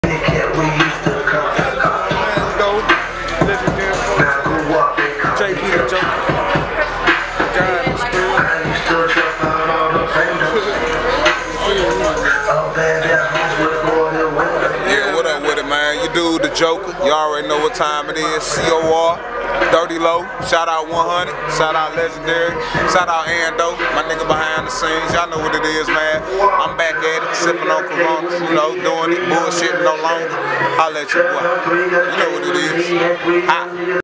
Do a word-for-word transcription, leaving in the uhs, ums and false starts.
J P the Joker. God, it's still. Yeah, what up with it, man? You dude, the Joker. You already know what time it is. C O R, Dirty Low. Shout out one hundred. Shout out Legendary. Shout out Ando, my nigga behind the scenes. Y'all know what it is, man. I'm back at it, sipping on Coronas, you know, doing it, bullshitting no longer. I'll let you boy. You know what it is. Hot.